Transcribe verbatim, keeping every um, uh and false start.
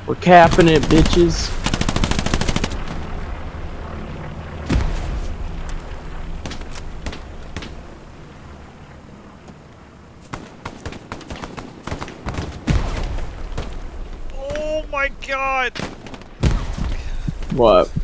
We're capping it, bitches. Oh my god! What?